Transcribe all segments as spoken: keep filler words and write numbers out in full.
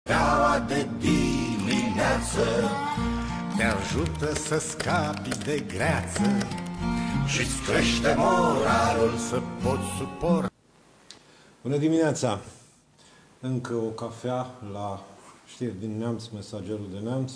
Steaua de dimineață te ajută să scapi de greață și-ți crește moralul să poți suporta. Bună dimineața! Încă o cafea la știri din Neamț, Mesagerul de Neamț.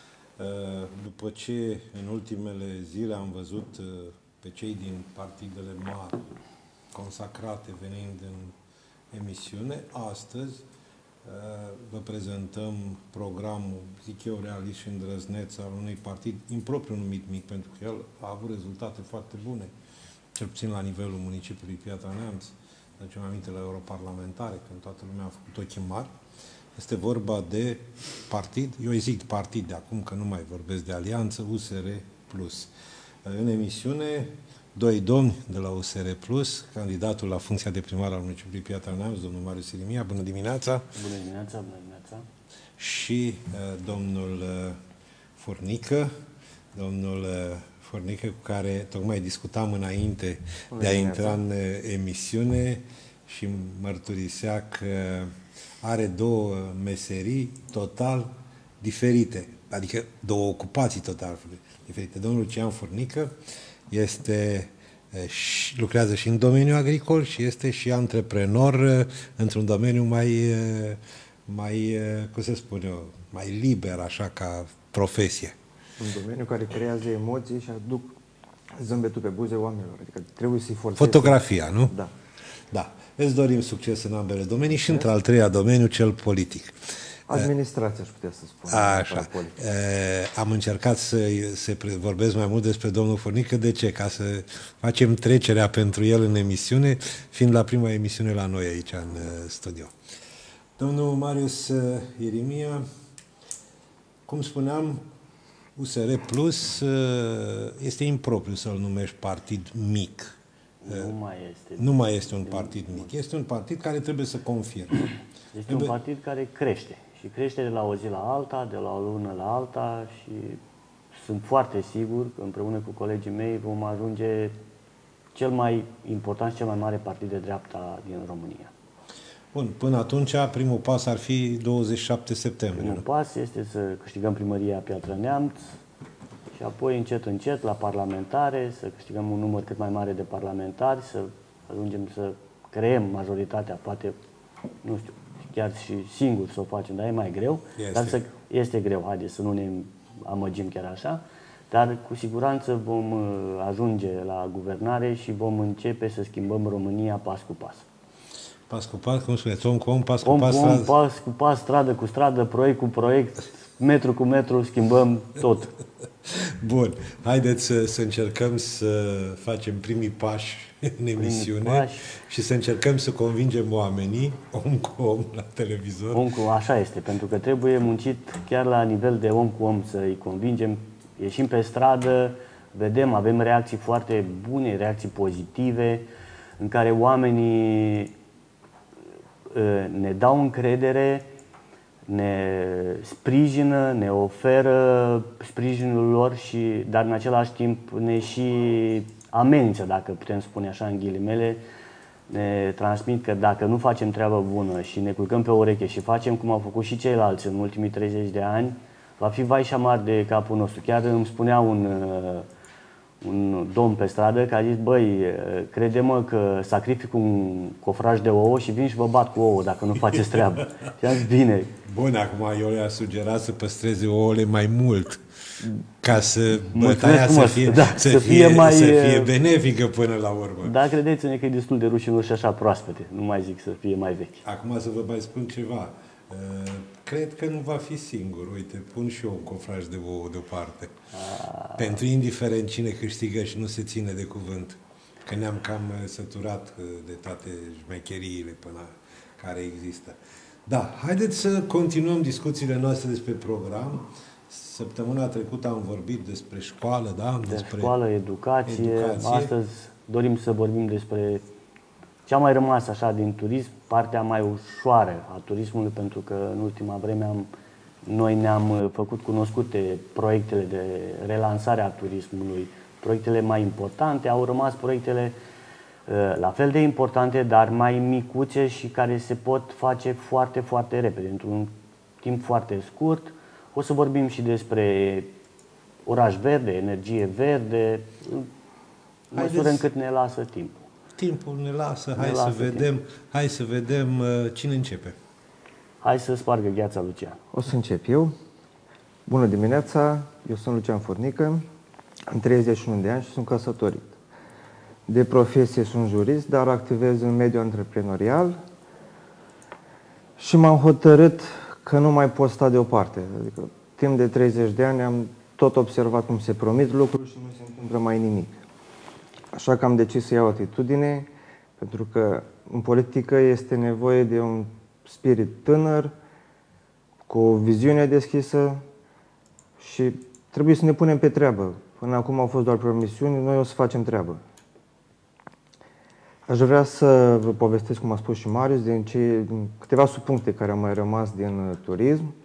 După ce în ultimele zile am văzut pe cei din partidele mari consacrate venind în emisiune, astăzi vă prezentăm programul, zic eu, realist și îndrăzneț al unui partid impropriu numit mic, pentru că el a avut rezultate foarte bune, cel puțin la nivelul municipiului Piatra Neamț. Aducem aminte la europarlamentare, când toată lumea a făcut ochii mari. Este vorba de partid, eu îi zic partid de acum, că nu mai vorbesc de alianță, U S R Plus. În emisiune, doi domni de la U S R Plus, candidatul la funcția de primar al municipiului Piatra Neamț, domnul Marius Irimia. Bună dimineața! Bună dimineața, bună dimineața! Și uh, domnul uh, Furnică, domnul uh, Furnică, cu care tocmai discutam înainte bună de a dimineața. intra în uh, emisiune și mărturisea că are două meserii total diferite, adică două ocupații total diferite. Domnul Lucian Furnică este, și, lucrează și în domeniul agricol și este și antreprenor într-un domeniu mai, mai, cum se spune eu, mai liber, așa, ca profesie. Un domeniu care creează emoții și aduc zâmbetul pe buze oamenilor. Adică trebuie să-i forțezi. Fotografia, nu? Da. Da. Îți dorim succes în ambele domenii și într-al treia domeniu, cel politic. Administrația, aș putea să spun. Așa. Am încercat să, să vorbesc mai mult despre domnul Furnică. De ce? Ca să facem trecerea pentru el în emisiune, fiind la prima emisiune la noi aici în studio. Domnul Marius Irimia, cum spuneam, U S R Plus este impropriu să-l numești partid mic. Nu mai este. Nu mai este un partid mic. Este un partid care trebuie să confirme. Este trebuie... un partid care crește. Și crește de la o zi la alta, de la o lună la alta și sunt foarte sigur că împreună cu colegii mei vom ajunge cel mai important și cel mai mare partid de dreapta din România. Bun, până atunci primul pas ar fi douăzeci și șapte septembrie. Primul pas este să câștigăm primăria Piatra Neamț și apoi încet, încet, la parlamentare, să câștigăm un număr cât mai mare de parlamentari, să ajungem să creăm majoritatea, poate, nu știu, chiar și singur să o facem, dar e mai greu. Este, dar să, este greu, haideți să nu ne amăgim chiar așa, dar cu siguranță vom ajunge la guvernare și vom începe să schimbăm România pas cu pas. Pas cu pas, cum spuneți, om cu om, pas cu om pas, cu om, pas cu pas, stradă cu stradă, proiect cu proiect, metru cu metru, schimbăm tot. Bun. Haideți să, să încercăm să facem primii pași în emisiune pași. și să încercăm să convingem oamenii, om cu om, la televizor. Om cu, așa este, pentru că trebuie muncit chiar la nivel de om cu om să-i convingem. Ieșim pe stradă, vedem, avem reacții foarte bune, reacții pozitive, în care oamenii ne dau încredere, ne sprijină, ne oferă sprijinul lor, și, dar în același timp ne și amenință, dacă putem spune așa în ghilimele, ne transmit că dacă nu facem treabă bună și ne culcăm pe ureche și facem cum au făcut și ceilalți în ultimii treizeci de ani, va fi vai și amar de capul nostru. Chiar îmi spunea un, un domn pe stradă că a zis, băi, crede-mă că sacrific un cofraj de ouă și vin și vă bat cu ouă dacă nu faceți treabă. Și am zis, bine. Bun, acum eu le-a sugerat să păstreze ouăle mai mult, ca să bătaia să fie, da, să, să, fie, fie mai, să fie benefică până la urmă. Da, credeți-ne că e destul de rușinos și așa proaspete, nu mai zic să fie mai vechi. Acum să vă mai spun ceva. Cred că nu va fi singur. Uite, pun și eu un cofraj de ouă deoparte. A... Pentru indiferent cine câștigă și nu se ține de cuvânt. Că ne-am cam săturat de toate șmecheriile până care există. Da, haideți să continuăm discuțiile noastre despre program. Săptămâna trecută am vorbit despre școală, da? De despre școală, educație. educație. Astăzi dorim să vorbim despre ce a mai rămas așa din turism, partea mai ușoară a turismului, pentru că în ultima vreme am, noi ne-am făcut cunoscute proiectele de relansare a turismului, proiectele mai importante, au rămas proiectele uh, la fel de importante, dar mai micuțe și care se pot face foarte, foarte repede, într-un timp foarte scurt. O să vorbim și despre oraș verde, energie verde, în măsură încât ne lasă timpul. Timpul ne lasă, hai ne să lasă vedem, timp. hai să vedem uh, cine începe. Hai să spargă gheața, Lucian. O să încep eu. Bună dimineața, eu sunt Lucian Furnică, am treizeci și unu de ani și sunt căsătorit. De profesie sunt jurist, dar activez în mediul antreprenorial și m-am hotărât că nu mai pot sta deoparte. Adică, timp de treizeci de ani am tot observat cum se promit lucruri și nu se întâmplă mai nimic. Așa că am decis să iau atitudine, pentru că în politică este nevoie de un spirit tânăr, cu o viziune deschisă și trebuie să ne punem pe treabă. Până acum au fost doar promisiuni, noi o să facem treabă. Aș vrea să vă povestesc, cum a spus și Marius, din, ce, din câteva subpuncte care au mai rămas din turism.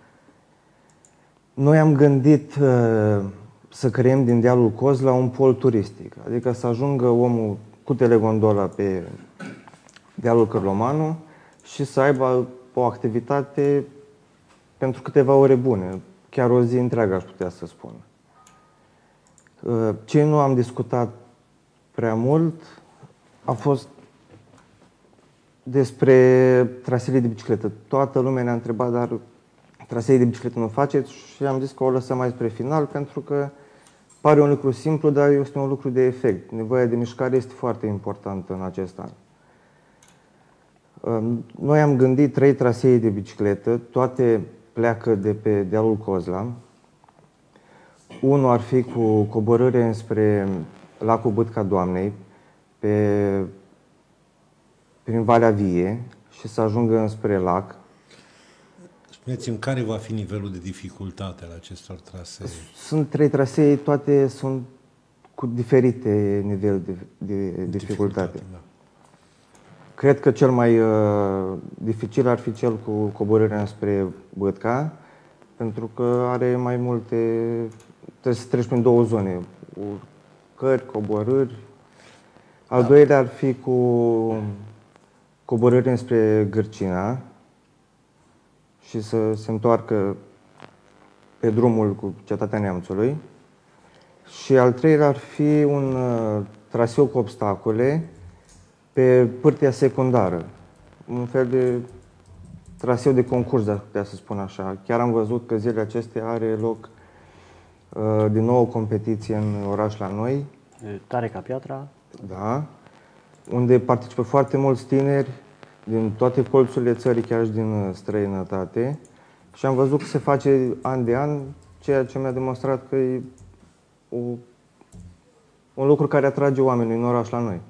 Noi am gândit uh, să creăm din dealul Cozla un pol turistic, adică să ajungă omul cu telegondola pe dealul Cârlomanu și să aibă o activitate pentru câteva ore bune, chiar o zi întreagă aș putea să spun. Uh, ce nu am discutat prea mult a fost despre traseele de bicicletă. Toată lumea ne-a întrebat, dar traseele de bicicletă nu faceți? Și am zis că o lăsăm mai spre final, pentru că pare un lucru simplu, dar este un lucru de efect. Nevoia de mișcare este foarte importantă în acest an. Noi am gândit trei trasee de bicicletă, toate pleacă de pe dealul Cozla. Unul ar fi cu coborâre înspre lacul Bâtca Doamnei, pe, prin Valea Vie și să ajungă înspre lac. Spuneți-mi, care va fi nivelul de dificultate al acestor trasee? Sunt trei trasee, toate sunt cu diferite niveluri de, de, de dificultate. Da. Cred că cel mai uh, dificil ar fi cel cu coborârea înspre Bâtca, pentru că are mai multe, trebuie să treci prin două zone, urcări, coborâri. Al da. doilea ar fi cu coborâre înspre Gârcina și să se întoarcă pe drumul cu Cetatea Neamțului. Și al treilea ar fi un uh, traseu cu obstacole pe pârtia secundară. Un fel de traseu de concurs, dacă putea să spun așa. Chiar am văzut că zilele acestea are loc uh, din nou o competiție în oraș la noi. Tare ca piatra. Da. Unde participă foarte mulți tineri din toate colțurile țării, chiar și din străinătate. Și am văzut că se face an de an, ceea ce mi-a demonstrat că e o, un lucru care atrage oamenii în oraș la noi.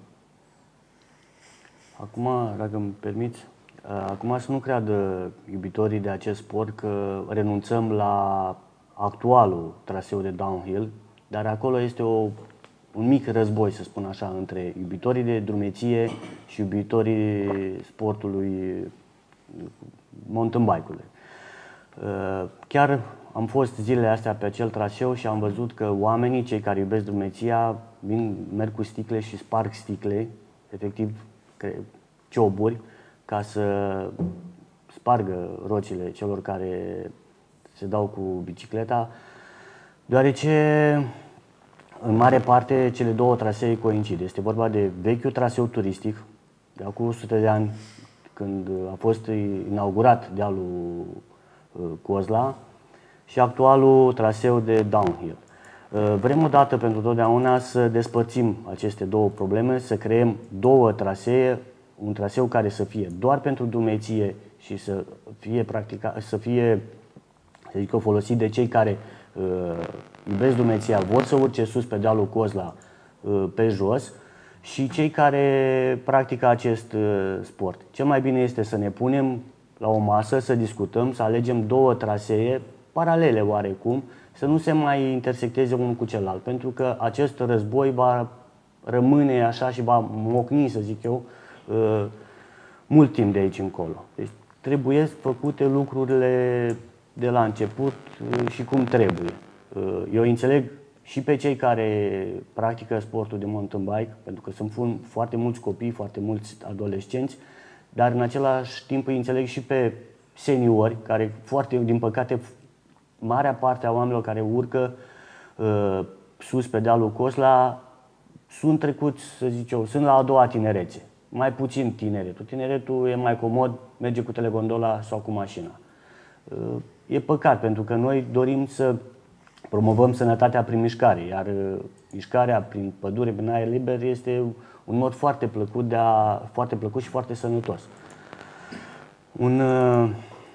Acum, dacă îmi permiți, acum să nu creadă iubitorii de acest sport că renunțăm la actualul traseu de downhill, dar acolo este o, un mic război, să spun așa, între iubitorii de drumeție și iubitorii sportului mountain bike-ului. Chiar am fost zilele astea pe acel traseu și am văzut că oamenii, cei care iubesc drumeția, vin, merg cu sticle și sparg sticle, efectiv cioburi, ca să spargă rocile celor care se dau cu bicicleta, deoarece în mare parte cele două trasee coincid. Este vorba de vechiul traseu turistic, de acum o sută de ani, când a fost inaugurat dealul Cozla, și actualul traseu de downhill. Vrem odată pentru totdeauna să despărțim aceste două probleme, să creăm două trasee, un traseu care să fie doar pentru drumeție și să fie practica, să fie, să zic eu, folosit de cei care uh, iubesc drumeția, vor să urce sus pe dealul Cozla uh, pe jos, și cei care practică acest uh, sport. Cel mai bine este să ne punem la o masă, să discutăm, să alegem două trasee paralele oarecum, să nu se mai intersecteze unul cu celălalt, pentru că acest război va rămâne așa și va mocni, să zic eu, mult timp de aici încolo. Deci trebuie făcute lucrurile de la început și cum trebuie. Eu înțeleg și pe cei care practică sportul de mountain bike, pentru că sunt foarte mulți copii, foarte mulți adolescenți, dar în același timp îi înțeleg și pe seniori, care foarte, din păcate, marea parte a oamenilor care urcă uh, sus pe dealul Cosla sunt trecuți, să zic eu, sunt la a doua tinerețe. Mai puțin tineretul. Tineretul e mai comod, merge cu telegondola sau cu mașina. Uh, e păcat, pentru că noi dorim să promovăm sănătatea prin mișcare, iar uh, mișcarea prin pădure, prin aer liber, este un mod foarte plăcut, de a, foarte plăcut și foarte sănătos. Un, uh,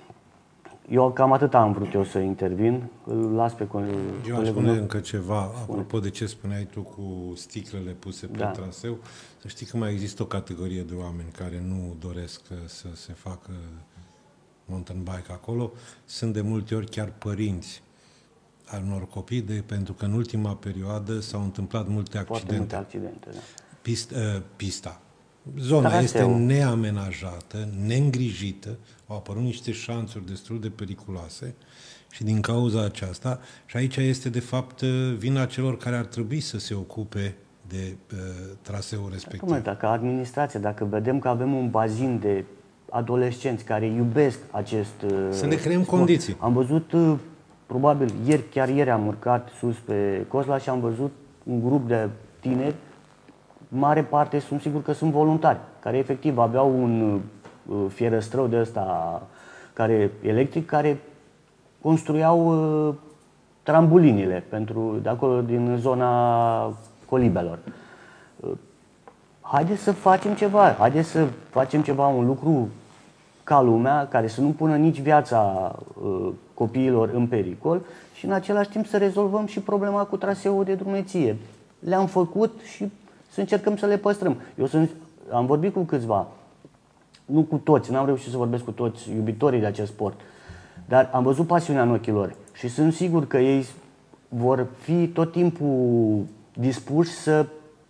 eu cam atât am vrut eu să intervin. Îl las pe colegul. Eu aș spune încă ceva, apropo de ce spuneai tu cu sticlele puse pe da. traseu. Să știi că mai există o categorie de oameni care nu doresc să se facă mountain bike acolo. Sunt de multe ori chiar părinți al unor copii, de, pentru că în ultima perioadă s-au întâmplat multe accidente. Foarte multe accidente, da. Pist, uh, pista. Zona Traseu. este neamenajată, neîngrijită, au apărut niște șanțuri destul de periculoase și din cauza aceasta, și aici este de fapt vina celor care ar trebui să se ocupe de uh, traseul respectiv. Dacă, dacă administrația, dacă vedem că avem un bazin de adolescenți care iubesc acest uh, să le creăm sport. Condiții. Am văzut, uh, probabil, ieri, chiar ieri am urcat sus pe Cosla și am văzut un grup de tineri, mare parte sunt sigur că sunt voluntari, care efectiv aveau un uh, fierăstrău de ăsta care, electric, care construiau uh, trambulinile pentru, de acolo, din zona colibelor. Uh, haideți să facem ceva, haideți să facem ceva, un lucru ca lumea, care să nu pună nici viața uh, copiilor în pericol și în același timp să rezolvăm și problema cu traseul de drumeție. Le-am făcut și să încercăm să le păstrăm. Eu sunt, am vorbit cu câțiva, nu cu toți, n-am reușit să vorbesc cu toți iubitorii de acest sport, dar am văzut pasiunea în ochii lor și sunt sigur că ei vor fi tot timpul dispuși să,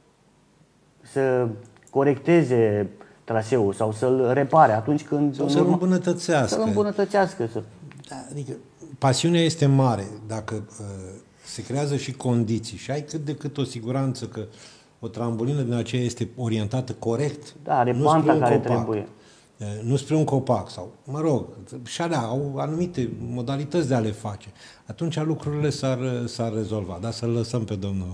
să corecteze traseul sau să-l repare atunci când... Sau să-l îmbunătățească. Să-l îmbunătățească. Să... Da, adică pasiunea este mare dacă uh, se creează și condiții și ai cât de cât o siguranță că o trambulină din aceea este orientată corect. Da, are panta care copac, trebuie. Nu spre un copac sau, mă rog, și alea au anumite modalități de a le face. Atunci lucrurile s-ar, s-ar rezolva. Dar să-l lăsăm pe domnul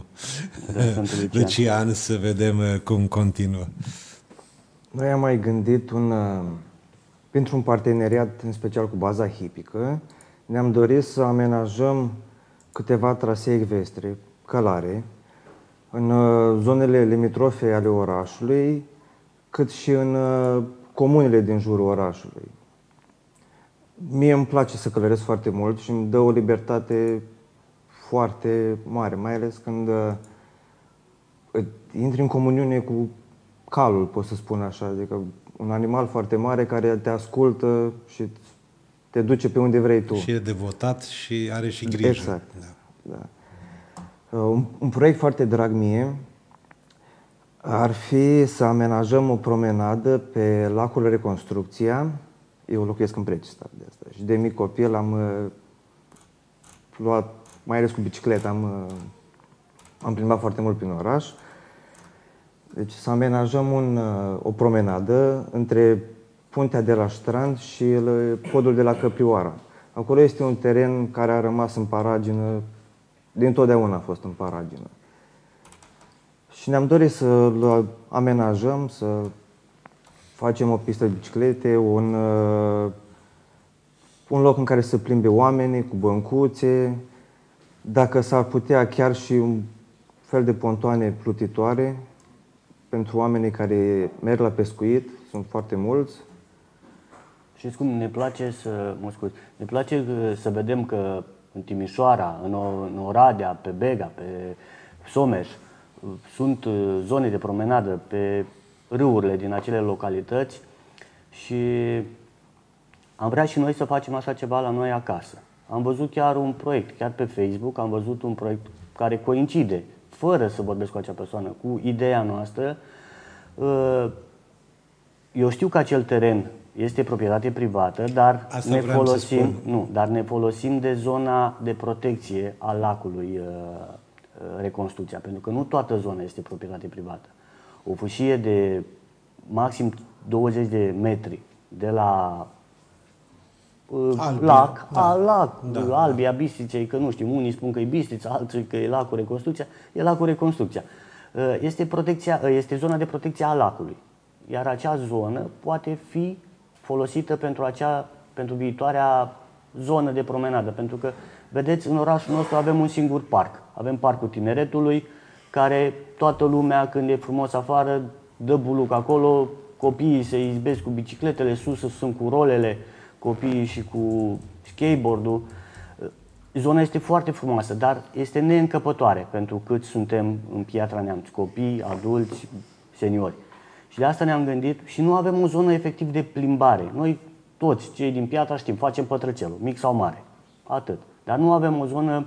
Lucian să vedem cum continuă. Noi am mai gândit un, pentru un parteneriat, în special cu baza hipică, ne-am dorit să amenajăm câteva trasee ecvestre, călare, în zonele limitrofe ale orașului, cât și în comunele din jurul orașului. Mie îmi place să călăresc foarte mult și îmi dă o libertate foarte mare, mai ales când intri în comuniune cu calul, pot să spun așa, adică un animal foarte mare care te ascultă și te duce pe unde vrei tu. Și e devotat și are și grijă. Exact. Da. Da. Un, un proiect foarte drag mie ar fi să amenajăm o promenadă pe lacul Reconstrucția. Eu locuiesc în Precistat de asta. Și de mic copil am uh, luat, mai ales cu bicicleta, am, uh, am plimbat foarte mult prin oraș. Deci să amenajăm un, uh, o promenadă între puntea de la Strand și podul de la Căprioara. Acolo este un teren care a rămas în paragină, dintotdeauna a fost în paragină. Și ne-am dorit să-l amenajăm, să facem o pistă de biciclete, un, uh, un loc în care să plimbe oamenii cu băncuțe, dacă s-ar putea chiar și un fel de pontoane plutitoare pentru oamenii care merg la pescuit, sunt foarte mulți. Știți cum ne place să, mă scuzi, ne place să vedem că în Timișoara, în, o, în Oradea, pe Bega, pe Someș, sunt zone de promenadă pe râurile din acele localități și am vrea și noi să facem așa ceva la noi acasă. Am văzut chiar un proiect, chiar pe Facebook, am văzut un proiect care coincide, fără să vorbesc cu acea persoană, cu ideea noastră. Eu știu că acel teren este proprietate privată, dar ne folosim, nu, dar ne folosim de zona de protecție a lacului Reconstrucția, pentru că nu toată zona este proprietate privată. O fâșie de maxim douăzeci de metri de la Albia, lac, da. a, lac, Da, Albia, Bistriței, că nu știu, unii spun că e Bistrița, alții că e lacul Reconstrucția, e lacul Reconstrucția. Este, protecția, este zona de protecție a lacului, iar acea zonă poate fi folosită pentru, acea, pentru viitoarea zonă de promenadă, pentru că, vedeți, în orașul nostru avem un singur parc, avem Parcul Tineretului, care toată lumea, când e frumos afară, dă buluc acolo, copiii se izbesc cu bicicletele, sus sunt cu rolele, copiii și cu skateboard-ul. Zona este foarte frumoasă, dar este neîncăpătoare pentru cât suntem în Piatra Neamț, copii, adulți, seniori. Și de asta ne-am gândit și nu avem o zonă efectiv de plimbare. Noi toți, cei din Piatra, știm, facem pătrăcelul, mic sau mare, atât. Dar nu avem o zonă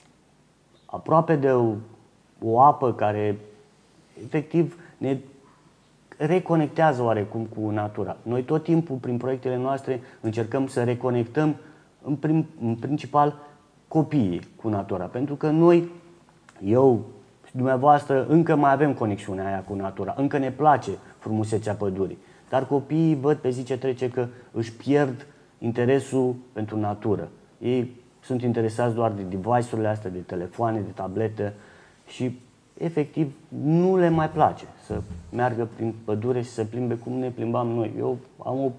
aproape de o, o apă care efectiv ne reconectează oarecum cu natura. Noi tot timpul, prin proiectele noastre, încercăm să reconectăm în, prim, în principal copiii cu natura. Pentru că noi, eu și dumneavoastră, încă mai avem conexiunea aia cu natura. Încă ne place frumusețea pădurii. Dar copiii văd pe zi ce trece că își pierd interesul pentru natură. Ei sunt interesați doar de device-urile astea, de telefoane, de tablete și efectiv nu le mai place să meargă prin pădure și să plimbe cum ne plimbam noi. Eu am, o,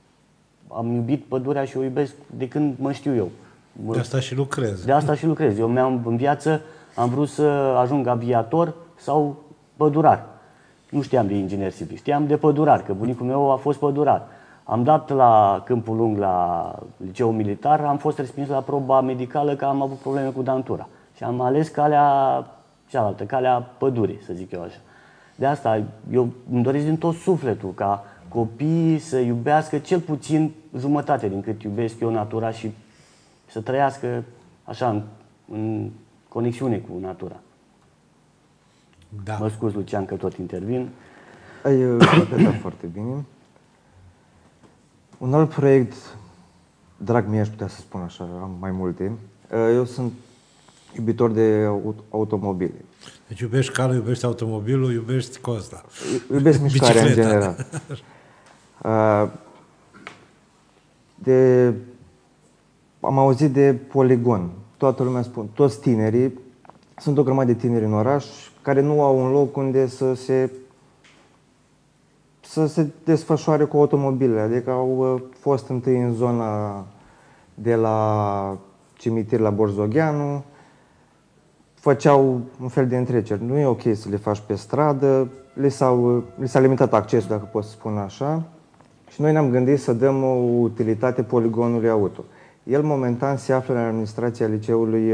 am iubit pădurea și o iubesc de când mă știu eu. De asta și lucrez. De asta și lucrez. Eu mi-am în viață am vrut să ajung aviator sau pădurar. Nu știam de inginer civil, știam de pădurar, că bunicul meu a fost pădurar. Am dat la Câmpul Lung, la liceul militar, am fost respins la proba medicală că am avut probleme cu dantura. Și am ales calea cealaltă, calea pădurii, să zic eu așa. De asta eu îmi doresc din tot sufletul ca copiii să iubească cel puțin jumătate din cât iubesc eu natura și să trăiască așa în, în conexiune cu natura. Da. Mă scuz, Lucian, că tot intervin. Ai completat foarte bine. Un alt proiect, drag mie, aș putea să spun așa, am mai multe. Eu sunt iubitor de automobile. Deci iubești calul, iubești automobilul, iubești Costa. Iubesc mișcarea în general. De, am auzit de poligon. Toată lumea spune, toți tinerii, sunt o grămadă de tineri în oraș care nu au un loc unde să se să se desfășoare cu automobilele. Adică au fost întâi în zona de la cimitir la Borzogheanu, făceau un fel de întreceri. Nu e ok să le faci pe stradă, li s-a limitat accesul, dacă pot să spun așa, și noi ne-am gândit să dăm o utilitate poligonului auto. El momentan se află în administrația liceului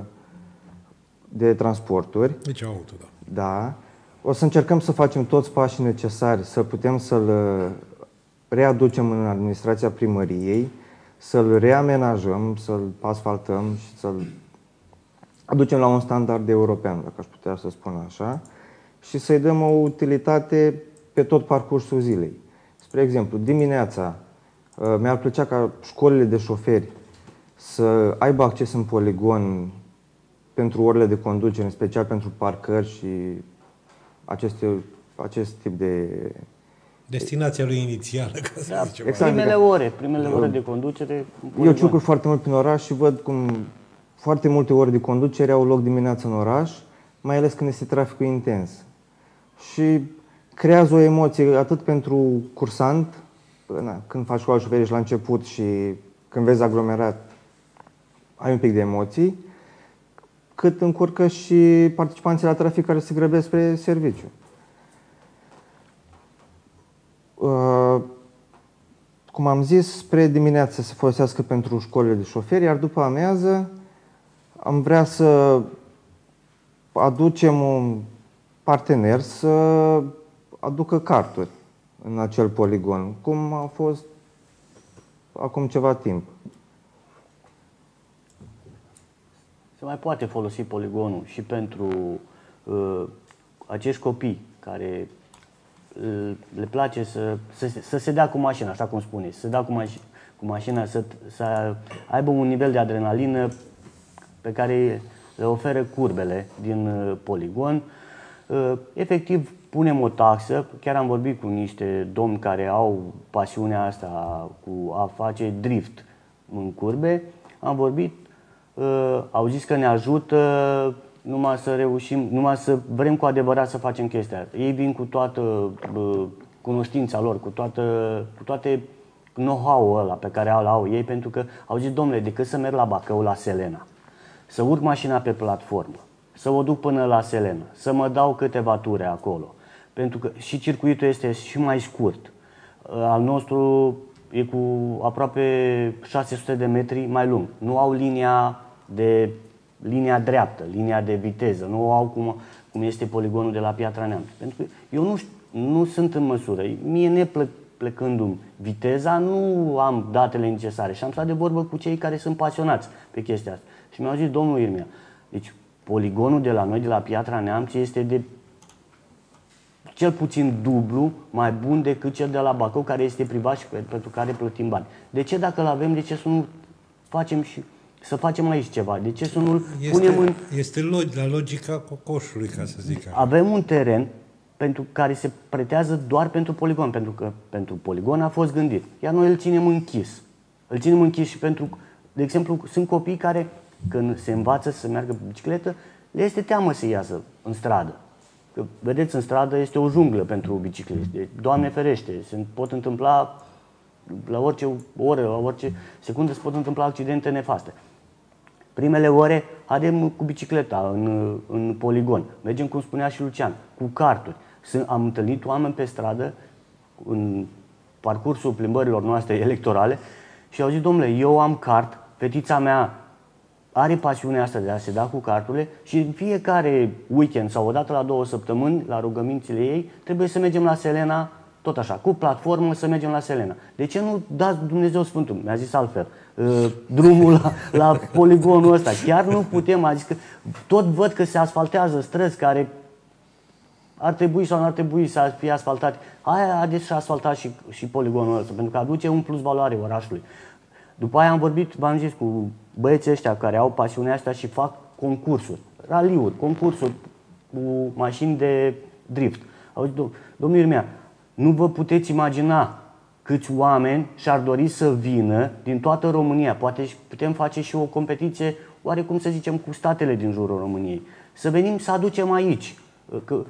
de transporturi. Deci auto, da. Da. O să încercăm să facem toți pașii necesari să putem să-l readucem în administrația primăriei, să-l reamenajăm, să-l asfaltăm și să-l aducem la un standard european, dacă aș putea să spun așa, și să-i dăm o utilitate pe tot parcursul zilei. Spre exemplu, dimineața mi-ar plăcea ca școlile de șoferi să aibă acces în poligon pentru orele de conducere, în special pentru parcări și aceste, acest tip de... Destinația lui inițială, ca să Da, zicem. exact. primele ore, primele ore de conducere. Eu circul foarte mult prin oraș și văd cum foarte multe ore de conducere au loc dimineața în oraș, mai ales când este traficul intens. Și creează o emoție atât pentru cursant, na, când faci școala șoferii și la început și când vezi aglomerat, ai un pic de emoții, cât încurcă și participanții la trafic care se grăbesc spre serviciu. Uh, cum am zis, spre dimineață se folosească pentru școlile de șoferi, iar după amiază am vrea să aducem un partener să aducă carturi în acel poligon, cum a fost acum ceva timp. Se mai poate folosi poligonul și pentru uh, acești copii care uh, le place să, să, să se dea cu mașina, așa cum spuneți, să se dea cu, maș cu mașina, să, să aibă un nivel de adrenalină pe care le oferă curbele din uh, poligon. Uh, efectiv, punem o taxă, chiar am vorbit cu niște domni care au pasiunea asta cu a face drift în curbe, am vorbit, uh, au zis că ne ajută numai să reușim, numai să vrem cu adevărat să facem chestia asta. Ei vin cu toată uh, cunoștința lor, cu, toată, cu toate know-how-ul ăla pe care îl au ei, pentru că au zis, domnule, decât să merg la Bacău, la Selena, să urc mașina pe platformă, să o duc până la Selena, să mă dau câteva ture acolo, pentru că și circuitul este și mai scurt. Al nostru e cu aproape șase sute de metri mai lung. Nu au linia de linia dreaptă, linia de viteză, nu o au cum, cum este poligonul de la Piatra Neamț. Pentru că eu nu, nu sunt în măsură, mie neplecându-mi viteza, nu am datele necesare și am stat de vorbă cu cei care sunt pasionați pe chestia asta. Și mi-au zis, domnul Irmia, deci poligonul de la noi, de la Piatra Neamț, este de cel puțin dublu mai bun decât cel de la Bacău, care este privat și pentru care plătim bani. De ce dacă îl avem, de ce să nu facem și să facem aici ceva? De ce să nu-l punem în... Este log, la logica cocoșului, ca să zic așa. Avem un teren pentru care se pretează doar pentru poligon, pentru că pentru poligon a fost gândit. Iar noi îl ținem închis. Îl ținem închis și pentru, de exemplu, sunt copii care, când se învață să meargă pe bicicletă, le este teamă să iasă în stradă. Că, vedeți, în stradă este o junglă pentru bicicliști. Deci, Doamne ferește, se pot întâmpla la orice oră, la orice secundă se pot întâmpla accidente nefaste. Primele ore haidem cu bicicleta în, în poligon. Mergem, cum spunea și Lucian, cu carturi. Sunt, am întâlnit oameni pe stradă în parcursul plimbărilor noastre electorale și au zis, domnule, eu am cart, fetița mea are pasiunea asta de a se da cu carturile și în fiecare weekend sau o dată la două săptămâni, la rugămințile ei, trebuie să mergem la Selena, tot așa, cu platformă să mergem la Selena. De ce nu dați Dumnezeu Sfântul? Mi-a zis altfel, drumul la, la poligonul ăsta. Chiar nu putem, adică tot văd că se asfaltează străzi care ar trebui sau nu ar trebui să fie asfaltate. Aia haideți și asfaltat și, și poligonul ăsta, pentru că aduce un plus valoare orașului. După aia am vorbit, v-am zis, cu băieții ăștia care au pasiunea asta și fac concursuri, raliuri, concursuri cu mașini de drift. Au zis, domnul Irmea, nu vă puteți imagina câți oameni și-ar dori să vină din toată România. Poate putem face și o competiție, oarecum să zicem, cu statele din jurul României. Să venim să aducem aici. Că,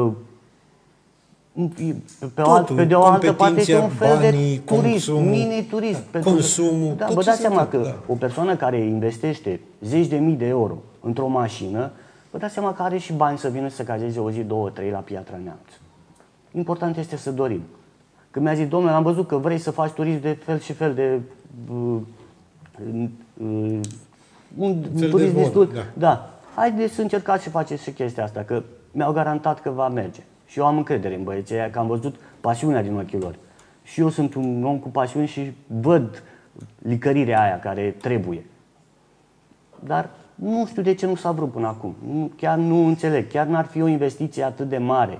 Pe, o alt, pe de o altă parte este un fel banii, de turism, consumul, mini-turism. Consumul. Da, vă dați seama că da. o persoană care investește zeci de mii de euro într-o mașină, vă dați seama că are și bani să vină să cazeze o zi, două, trei la Piatra Neamț. Important este să dorim. Când mi-a zis, domnule, am văzut că vrei să faci turism de fel și fel de... Uh, uh, un fel turism de destul... mod, da. Da. Haideți să încercați și faceți și chestia asta, că mi-au garantat că va merge. Și eu am încredere în băieții aia, că am văzut pasiunea din ochii lor. Și eu sunt un om cu pasiune și văd licărirea aia care trebuie. Dar nu știu de ce nu s-a vrut până acum. Nu, chiar nu înțeleg. Chiar n-ar fi o investiție atât de mare.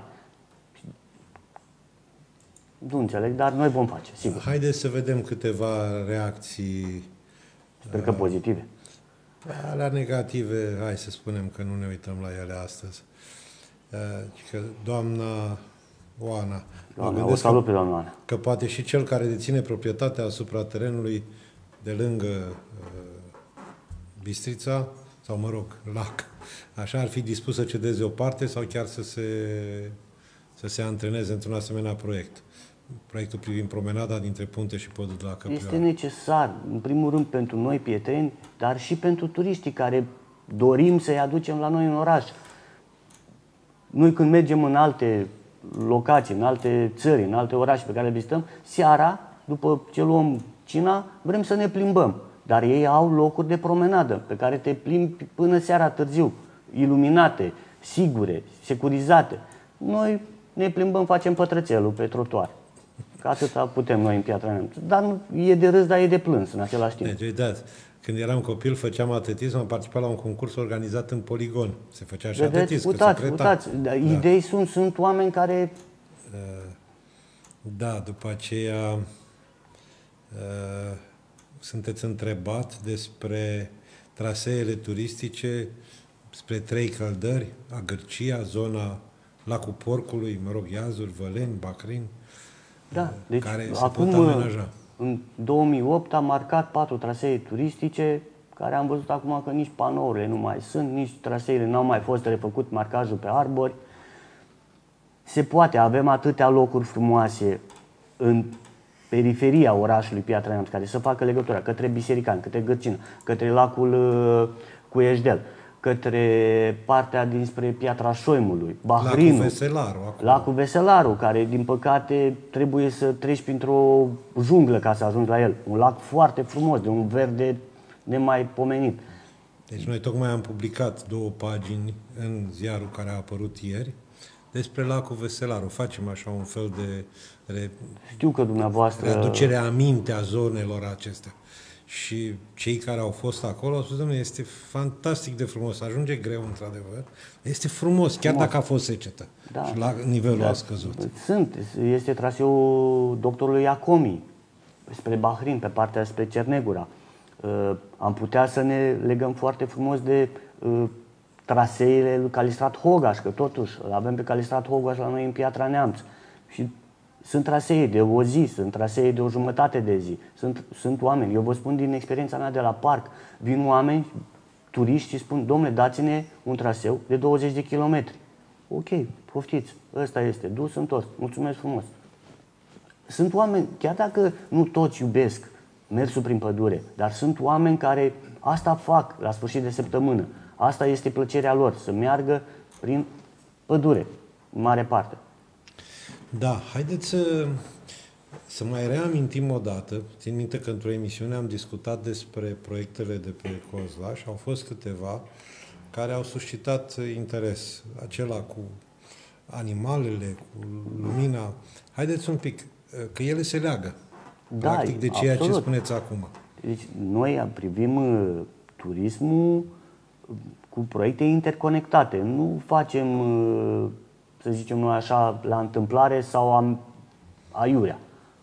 Nu înțeleg, dar noi vom face, sigur. Haideți să vedem câteva reacții. Sper că pozitive. La negative, hai să spunem că nu ne uităm la ele astăzi. Că doamna Oana, doamna, o salut pe doamna Oana, că poate și cel care deține proprietatea asupra terenului de lângă uh, Bistrița, sau mă rog, lac, așa ar fi dispus să cedeze o parte sau chiar să se, să se antreneze într-un asemenea proiect. Proiectul privind promenada dintre Punte și Podul de la Căprioara. Este necesar, în primul rând, pentru noi prieteni, dar și pentru turiștii care dorim să-i aducem la noi în oraș. Noi când mergem în alte locații, în alte țări, în alte orașe pe care le vizităm, seara, după ce luăm cina, vrem să ne plimbăm. Dar ei au locuri de promenadă pe care te plimbi până seara târziu, iluminate, sigure, securizate. Noi ne plimbăm, facem pătrățelul pe trotuar. Că atâta putem noi în Piatra Neamț. Dar nu, e de râs, dar e de plâns în același timp. Deci, uitați, când eram copil, făceam atletism, am participat la un concurs organizat în poligon. Se făcea și vedeți, atletism, uitați, că se uitați, da. Idei sunt, sunt oameni care... Da, după aceea sunteți întrebat despre traseele turistice spre Trei Căldări, Agârcia, zona Lacul Porcului, mă rog, Iazuri, Văleni, Bacrin, da, deci care se acum, pot amenaja. În două mii opt am marcat patru trasee turistice, care am văzut acum că nici panourile nu mai sunt, nici traseele n-au mai fost refăcut marcajul pe arbori. Se poate, avem atâtea locuri frumoase în periferia orașului Piatra Neamț, care să facă legătura către Bisericani, către Gârcină, către lacul uh, Cuieșdel, către partea dinspre Piatra Șoimului, Bahrinul, Lacul Veselaru, acolo. Lacul Veselaru, care din păcate trebuie să treci printr-o junglă ca să ajungi la el. Un lac foarte frumos, de un verde nemaipomenit. Deci noi tocmai am publicat două pagini în ziarul care a apărut ieri despre lacul Veselaru. Facem așa un fel de re... Știu că dumneavoastră... readucere aminte a zonelor acestea. Și cei care au fost acolo au spus, domnule, este fantastic de frumos, ajunge greu într-adevăr, este frumos, chiar frumos. Dacă a fost secetă Da. și la nivelul Da. a scăzut. Sunt, este traseul doctorului Iacomi, spre Bahrin, pe partea spre Cernegura. Uh, am putea să ne legăm foarte frumos de uh, traseele lui Calistrat Hogaș, că totuși îl avem pe Calistrat Hogaș la noi în Piatra Neamț. Și sunt trasee de o zi, sunt trasee de o jumătate de zi. Sunt, sunt oameni, eu vă spun din experiența mea de la parc, vin oameni, turiști și spun, domnule, dați-ne un traseu de douăzeci de kilometri. Ok, poftiți, ăsta este, dus, întors, mulțumesc frumos. Sunt oameni, chiar dacă nu toți iubesc mersul prin pădure, dar sunt oameni care asta fac la sfârșit de săptămână. Asta este plăcerea lor, să meargă prin pădure, în mare parte. Da, haideți să, să mai reamintim o dată. Țin minte că într-o emisiune am discutat despre proiectele de pe Cozla și au fost câteva care au suscitat interes. Acela cu animalele, cu lumina. Haideți un pic, că ele se leagă, Da, practic, de ceea absolut. ce spuneți acum. Deci noi privim uh, turismul cu proiecte interconectate. Nu facem, uh, să zicem noi așa, la întâmplare sau am, aiurea.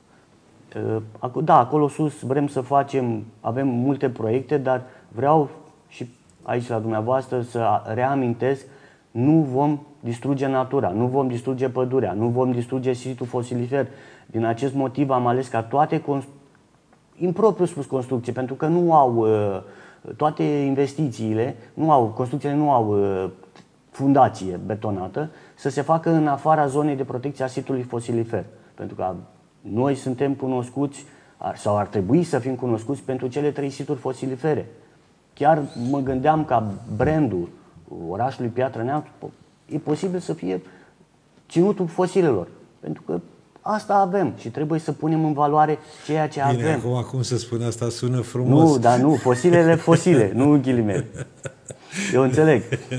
Uh, da, acolo sus vrem să facem, avem multe proiecte, dar vreau și aici la dumneavoastră să reamintesc, nu vom distruge natura, nu vom distruge pădurea, nu vom distruge situl fosilifer. Din acest motiv am ales ca toate, impropriu spus construcții, pentru că nu au, toate investițiile, nu au, construcțiile nu au fundație betonată, să se facă în afara zonei de protecție a sitului fosilifer. Pentru că noi suntem cunoscuți, sau ar trebui să fim cunoscuți pentru cele trei situri fosilifere. Chiar mă gândeam ca brandul orașului Piatra Neamț e posibil să fie ținutul fosilelor. Pentru că asta avem și trebuie să punem în valoare ceea ce Bine, avem. acum, acum să spun asta sună frumos. Nu, dar nu, fosilele fosile, nu în ghilimele. Eu înțeleg.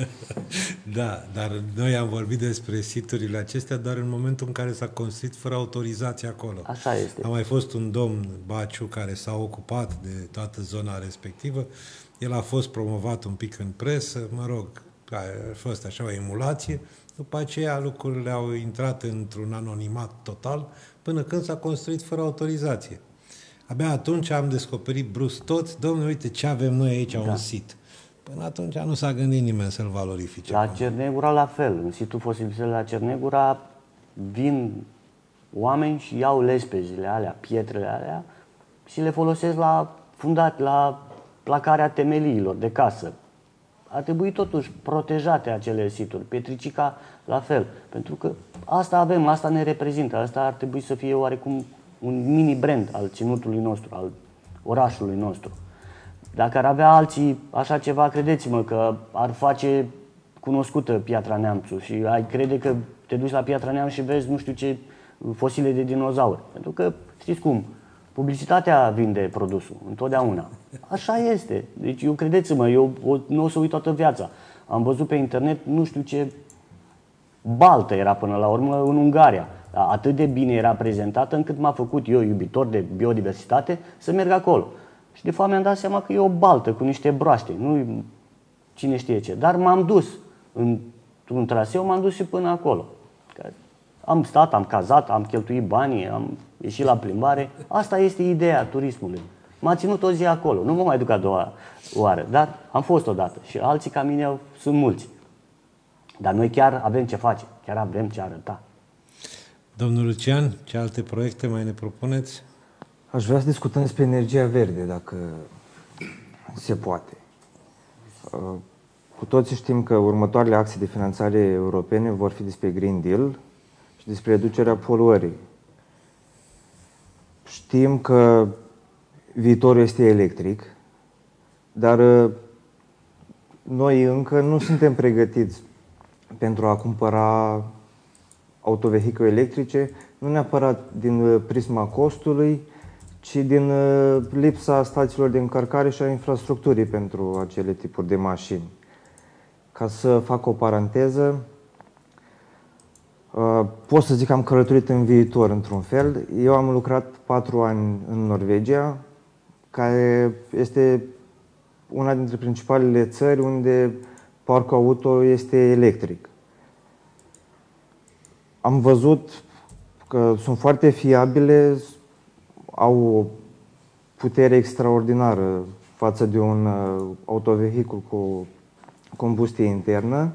Da, dar noi am vorbit despre siturile acestea doar în momentul în care s-a construit fără autorizație acolo. Așa este. A mai fost un domn, Baciu, care s-a ocupat de toată zona respectivă. El a fost promovat un pic în presă, mă rog, a fost așa o emulație. După aceea lucrurile au intrat într-un anonimat total până când s-a construit fără autorizație. Abia atunci am descoperit brusc toți, domnule, uite ce avem noi aici, da. Un sit. Până atunci nu s-a gândit nimeni să-l valorifice. La Cernegura la fel. În situl fosilifer la Cernegura vin oameni și iau lespezile alea, pietrele alea și le folosesc la fundat, la placarea temeliilor de casă. Ar trebui totuși protejate acele situri. Pietricica la fel. Pentru că asta avem, asta ne reprezintă. Asta ar trebui să fie oarecum un mini-brand al ținutului nostru, al orașului nostru. Dacă ar avea alții așa ceva, credeți-mă că ar face cunoscută Piatra Neamțu și ai crede că te duci la Piatra Neamț și vezi nu știu ce fosile de dinozauri. Pentru că, știți cum, publicitatea vinde produsul, întotdeauna. Așa este. Deci eu, credeți-mă, eu nu o să uit toată viața. Am văzut pe internet nu știu ce baltă era până la urmă în Ungaria. Atât de bine era prezentată încât m-a făcut eu, iubitor de biodiversitate, să merg acolo. Și de fapt mi-am dat seama că e o baltă cu niște broaște, nu cine știe ce. Dar m-am dus într-un traseu, m-am dus și până acolo. Am stat, am cazat, am cheltuit banii, am ieșit la plimbare. Asta este ideea turismului. M-a ținut o zi acolo, nu mă mai duc a doua oară, dar am fost odată și alții ca mine sunt mulți. Dar noi chiar avem ce face, chiar avem ce arăta. Domnul Lucian, ce alte proiecte mai ne propuneți? Aș vrea să discutăm despre energia verde, dacă se poate. Cu toții știm că următoarele axe de finanțare europene vor fi despre Green Deal și despre reducerea poluării. Știm că viitorul este electric, dar noi încă nu suntem pregătiți pentru a cumpăra autovehicule electrice, nu neapărat din prisma costului, ci din lipsa stațiilor de încărcare și a infrastructurii pentru acele tipuri de mașini. Ca să fac o paranteză, pot să zic că am călătorit în viitor într-un fel. Eu am lucrat patru ani în Norvegia, care este una dintre principalele țări unde parcul auto este electric. Am văzut că sunt foarte fiabile, au o putere extraordinară față de un autovehicul cu combustie internă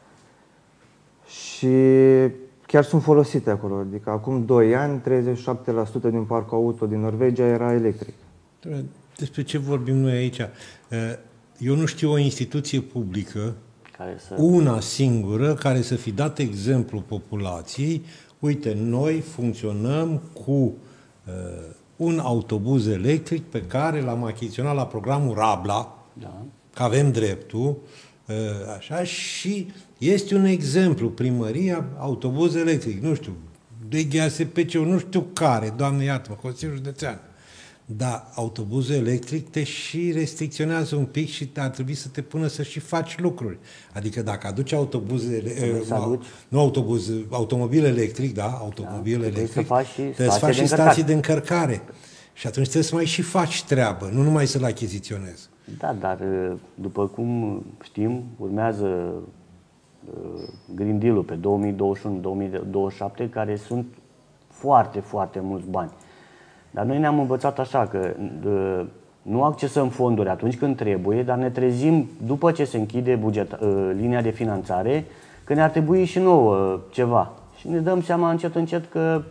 și chiar sunt folosite acolo. Adică acum doi ani, treizeci și șapte la sută din parcul auto din Norvegia era electric. Despre ce vorbim noi aici? Eu nu știu o instituție publică, care să... una singură, care să fi dat exemplu populației. Uite, noi funcționăm cu uh, un autobuz electric pe care l-am achiziționat la programul Rabla, da. Că avem dreptul, uh, așa, și este un exemplu, primăria, autobuz electric, nu știu, de G S P C, nu știu care, Doamne iartă-mă, Consiliul Județean. Dar autobuzul electric te și restricționează un pic și ar trebui să te pună să și faci lucruri. Adică dacă aduci autobuze, nu, nu autobuz, automobil electric, da, automobil da, electric, trebuie să faci și stații, să faci și stații de încărcare. Și atunci trebuie să mai și faci treabă, nu numai să-l achiziționezi. Da, dar după cum știm, urmează Green Deal-ul pe două mii douăzeci și unu două mii douăzeci și șapte, care sunt foarte, foarte mulți bani. Dar noi ne-am învățat așa că uh, nu accesăm fonduri atunci când trebuie, dar ne trezim după ce se închide buget, uh, linia de finanțare, că ne-ar trebui și nouă uh, ceva. Și ne dăm seama încet, încet că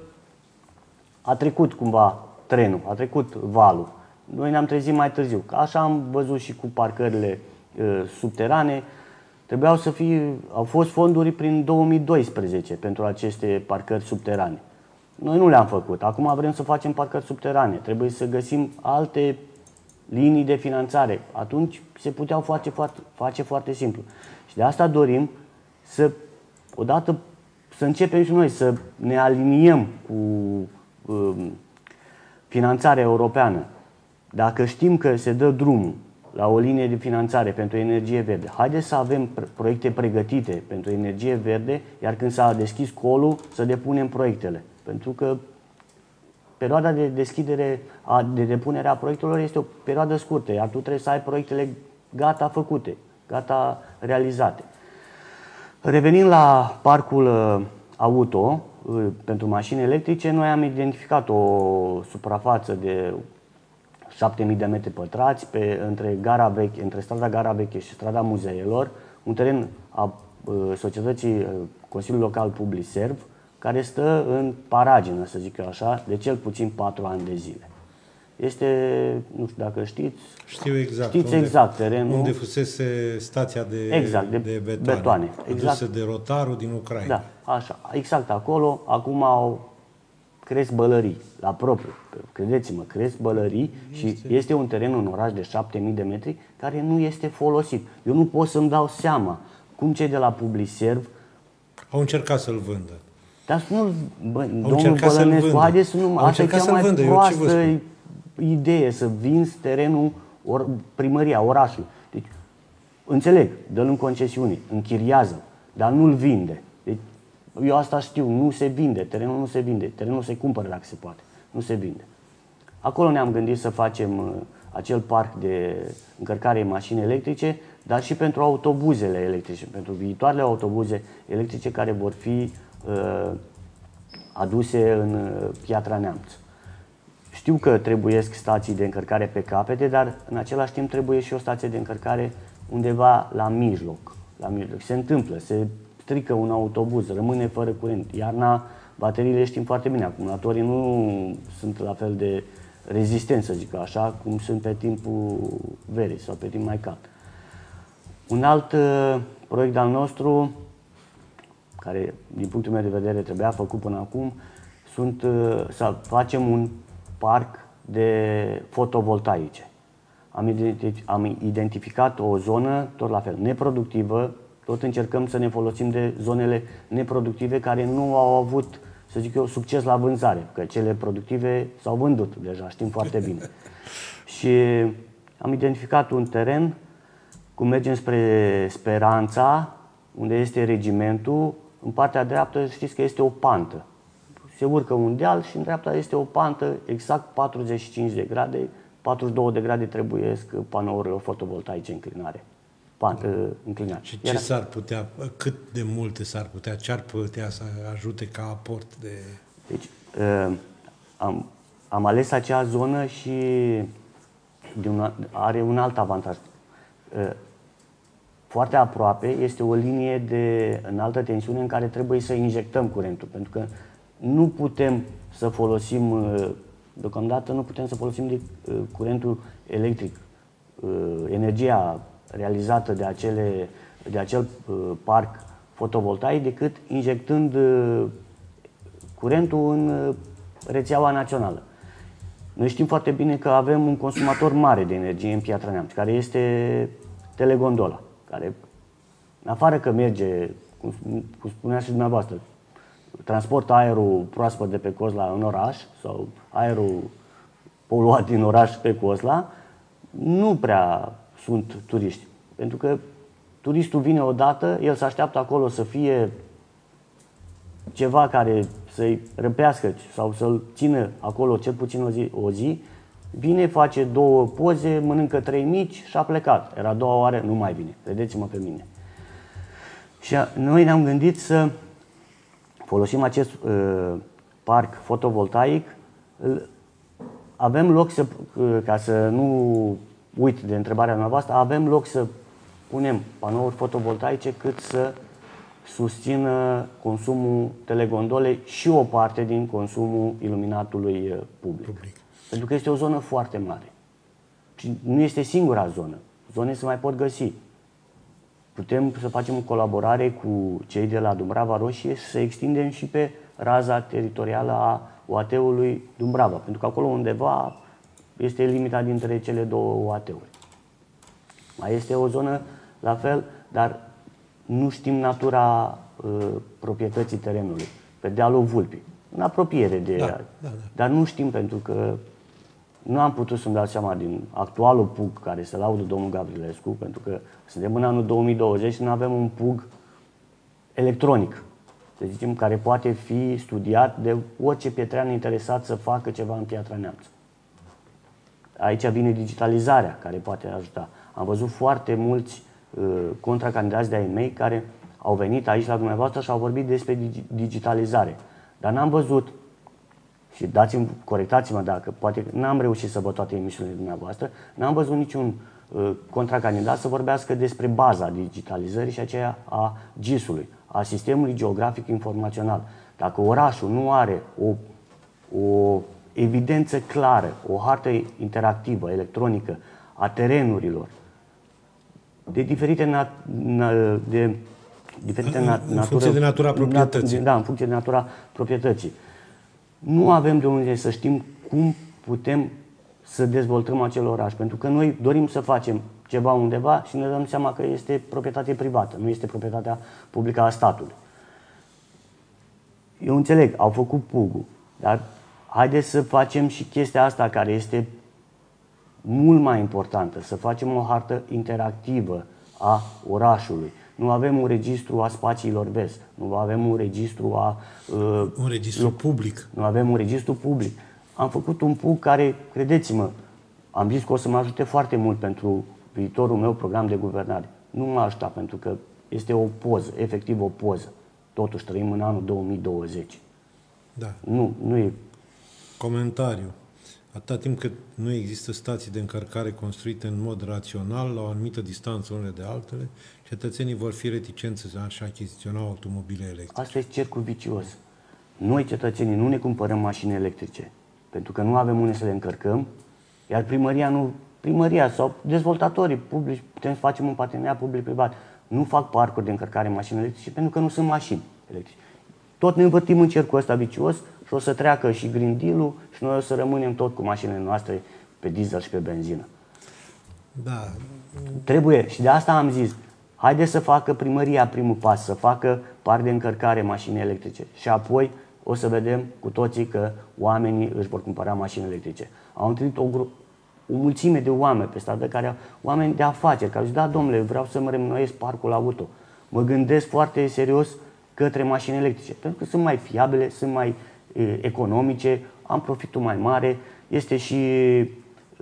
a trecut cumva trenul, a trecut valul. Noi ne-am trezit mai târziu. Așa am văzut și cu parcările uh, subterane. Trebuiau să fie, au fost fonduri prin două mii doisprezece pentru aceste parcări subterane. Noi nu le-am făcut. Acum vrem să facem parcări subterane. Trebuie să găsim alte linii de finanțare. Atunci se puteau face foarte, face foarte simplu. Și de asta dorim să, odată, să începem și noi să ne aliniem cu um, finanțarea europeană. Dacă știm că se dă drumul la o linie de finanțare pentru energie verde, haideți să avem proiecte pregătite pentru energie verde, iar când s-a deschis colul, să depunem proiectele. Pentru că perioada de deschidere, a, de depunere a proiectelor este o perioadă scurtă, iar tu trebuie să ai proiectele gata făcute, gata realizate. Revenind la parcul uh, auto uh, pentru mașini electrice, noi am identificat o suprafață de șapte mii de metri pătrați pe, între, gara veche, între strada Gara Veche și strada Muzeelor, un teren a uh, societății uh, Consiliul Local Publiserv, care stă în paragină, să zic eu așa, de cel puțin patru ani de zile. Este, nu știu dacă știți, Știu exact, știți unde, exact terenul. Unde fusese stația de, exact, de, de betoane, betoane exact. Exact. de rotarul din Ucraina. Da, așa, exact acolo. Acum au cresc bălării, la propriu. Credeți-mă, cresc bălării și este. este un teren, un oraș de șapte mii de metri, care nu este folosit. Eu nu pot să-mi dau seama cum cei de la Publiserv au încercat să-l vândă. Dar nu, bă, domnul Bălănescu, haideți să nu... Asta e cea mai vândă, proastă idee, să vinzi terenul or, primăria, orașului. Deci, înțeleg, dă-l în concesiune, închiriază, dar nu-l vinde. Deci, eu asta știu, nu se vinde, terenul nu se vinde, terenul se cumpără dacă se poate, nu se vinde. Acolo ne-am gândit să facem uh, acel parc de încărcare mașini electrice, dar și pentru autobuzele electrice, pentru viitoarele autobuze electrice care vor fi uh, aduse în uh, Piatra Neamț. Știu că trebuiesc stații de încărcare pe capete, dar în același timp trebuie și o stație de încărcare undeva la mijloc. La mijloc. Se întâmplă, se strică un autobuz, rămâne fără curent. Iarna, bateriile știm foarte bine, acumulatorii nu sunt la fel de rezistenți, să zic așa, cum sunt pe timpul verii sau pe timp mai cald. Un alt uh, proiect al nostru, care din punctul meu de vedere trebuia făcut până acum, sunt uh, să facem un parc de fotovoltaice. Am, identific, am identificat o zonă, tot la fel, neproductivă, tot încercăm să ne folosim de zonele neproductive care nu au avut, să zic eu, succes la vânzare, că cele productive s-au vândut deja, știm foarte bine. Și am identificat un teren, cum mergem spre Speranța, unde este regimentul, în partea dreaptă știți că este o pantă. Se urcă un deal și în dreapta este o pantă, exact patruzeci și cinci de grade, patruzeci și două de grade trebuiesc panourile fotovoltaice înclinare. Pantă înclinare. Și ce s-ar putea, cât de multe s-ar putea, ce ar putea să ajute ca aport de... Deci, am, am ales acea zonă și de un, are un alt avantaj. Foarte aproape este o linie de înaltă tensiune în care trebuie să injectăm curentul, pentru că nu putem să folosim, deocamdată nu putem să folosim de curentul electric, energia realizată de, acele, de acel parc fotovoltaic, decât injectând curentul în rețeaua națională. Noi știm foarte bine că avem un consumator mare de energie în Piatra Neamț, care este Telegondola, care, în afară că merge, cum, cum spunea și dumneavoastră, transportă aerul proaspăt de pe Cozla în oraș sau aerul poluat din oraș pe Cozla, nu prea sunt turiști. Pentru că turistul vine odată, el se așteaptă acolo să fie ceva care să-i răpească sau să-l țină acolo cel puțin o zi, o zi, vine, face două poze, mănâncă trei mici și a plecat. Era a doua oară, nu mai vine. Credeți-mă pe mine. Și noi ne-am gândit să folosim acest uh, parc fotovoltaic. Avem loc să, uh, ca să nu uit de întrebarea dumneavoastră, avem loc să punem panouri fotovoltaice cât să susțină consumul telegondolei și o parte din consumul iluminatului public. public. Pentru că este o zonă foarte mare. Și nu este singura zonă. Zone se mai pot găsi. Putem să facem o colaborare cu cei de la Dumbrava Roșie și să extindem și pe raza teritorială a O A T-ului Dumbrava. Pentru că acolo undeva este limita dintre cele două O A T-uri. Mai este o zonă la fel, dar nu știm natura uh, proprietății terenului. Pe dealul Vulpii, în apropiere de da, ea. Da, da. Dar nu știm pentru că nu am putut să-mi dau seama din actualul P U G care se laudă domnul Gavrilescu, pentru că suntem în anul două mii douăzeci și nu avem un P U G electronic, să zicem, care poate fi studiat de orice pietrean interesat să facă ceva în Piatra Neamț. Aici vine digitalizarea care poate ajuta. Am văzut foarte mulți uh, contracandidați de-ai mei care au venit aici la dumneavoastră și au vorbit despre dig digitalizare. Dar n-am văzut, și dați-mi, corectați-mă dacă poate n-am reușit să văd toate emisiunile dumneavoastră, n-am văzut niciun uh, contracandidat să vorbească despre baza digitalizării și aceea a G I S-ului, a Sistemului Geografic Informațional. Dacă orașul nu are o, o evidență clară, o hartă interactivă, electronică, a terenurilor, de diferite, nat de diferite nat în funcție de natura proprietății. Nat da, în funcție de natura proprietății. Nu avem de unde să știm cum putem să dezvoltăm acel oraș, pentru că noi dorim să facem ceva undeva și ne dăm seama că este proprietate privată, nu este proprietatea publică a statului. Eu înțeleg, au făcut P U G-ul, dar haideți să facem și chestia asta care este mult mai importantă, să facem o hartă interactivă a orașului. Nu avem un registru a spațiilor verzi, nu avem un registru a... Uh, un registru public. Nu avem un registru public. Am făcut un P U G care, credeți-mă, am zis că o să mă ajute foarte mult pentru viitorul meu program de guvernare. Nu m-a ajutat pentru că este o poză, efectiv o poză. Totuși trăim în anul două mii douăzeci. Da. Nu, nu e... Comentariu. Atâta timp cât nu există stații de încărcare construite în mod rațional, la o anumită distanță unele de altele, cetățenii vor fi reticenți să așa achiziționa automobile electrice. Asta este cercul vicios. Noi, cetățenii, nu ne cumpărăm mașini electrice. pentru că nu avem unde să le încărcăm, iar primăria, nu, primăria sau dezvoltatorii publici, putem să facem un parteneriat public-privat, nu fac parcuri de încărcare mașini electrice pentru că nu sunt mașini electrice. Tot ne învârtim în cercul ăsta vicios și o să treacă și Green Deal-ul și noi o să rămânem tot cu mașinile noastre pe diesel și pe benzină. Da. Trebuie, și de asta am zis, haideți să facă primăria primul pas, să facă parc de încărcare mașini electrice și apoi o să vedem cu toții că oamenii își vor cumpăra mașini electrice. Am întâlnit o, o mulțime de oameni pe stradă, care, oameni de afaceri, care au zis, da, domnule, vreau să-mi reînnoiesc parcul auto. Mă gândesc foarte serios către mașini electrice, pentru că sunt mai fiabile, sunt mai e, economice, am profitul mai mare, este și e,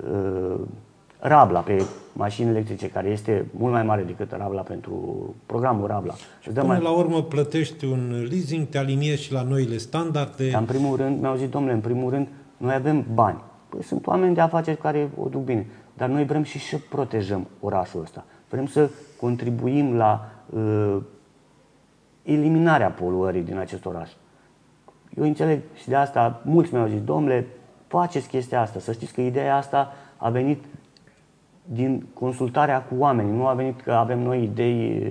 rabla pe mașini electrice, care este mult mai mare decât rabla pentru programul rabla. Și până mai... la urmă plătești un leasing, te aliniezi și la noile standarde. Dar în primul rând, mi-au zis, domnule, în primul rând, noi avem bani. Păi sunt oameni de afaceri care o duc bine, dar noi vrem și să protejăm orașul ăsta. Vrem să contribuim la uh, eliminarea poluării din acest oraș. Eu înțeleg și de asta mulți mi-au zis, domnule, faceți chestia asta. Să știți că ideea asta a venit din consultarea cu oamenii, nu a venit că avem noi idei.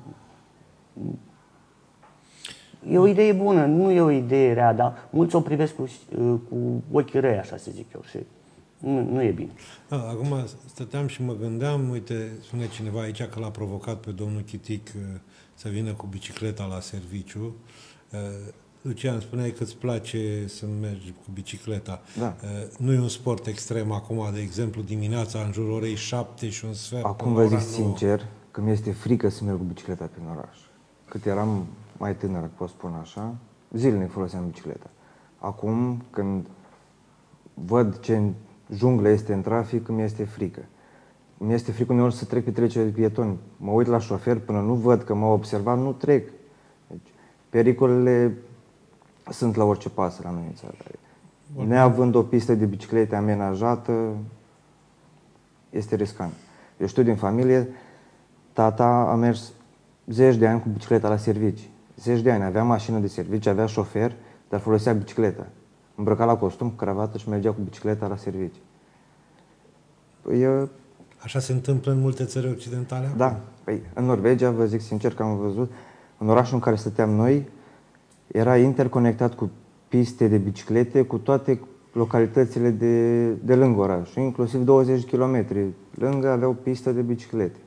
E o idee bună, nu e o idee rea, dar mulți o privesc cu, cu ochii răi, așa să zic eu, și nu, nu e bine. A, acum stăteam și mă gândeam, uite, spune cineva aici că l-a provocat pe domnul Chitic să vină cu bicicleta la serviciu. Lucian, spuneai că îți place să mergi cu bicicleta. Da. Nu e un sport extrem acum, de exemplu, dimineața în jurul orei șapte și un sfert. Acum vă zic sincer că mi este frică să merg cu bicicleta prin oraș. Cât eram mai tânăr, pot spune așa, zilnic foloseam bicicleta. Acum, când văd ce junglă este în trafic, mi este frică. Mi este frică uneori să trec pe trecere de pietoni. Mă uit la șofer, până nu văd că m-au observat, nu trec. Deci, pericolele sunt la orice pas la noi în țară. Neavând o pistă de biciclete amenajată, este riscant. Eu știu din familie, tata a mers zeci de ani cu bicicleta la servicii. Zeci de ani. Avea mașină de servicii, avea șofer, dar folosea bicicleta. Îmbrăca la costum, cravată și mergea cu bicicleta la servicii. Păi, așa se întâmplă în multe țări occidentale? Da. Păi, în Norvegia, vă zic sincer că am văzut, în orașul în care stăteam noi, era interconectat cu piste de biciclete, cu toate localitățile de, de lângă oraș, inclusiv douăzeci de kilometri. Lângă aveau pistă de biciclete,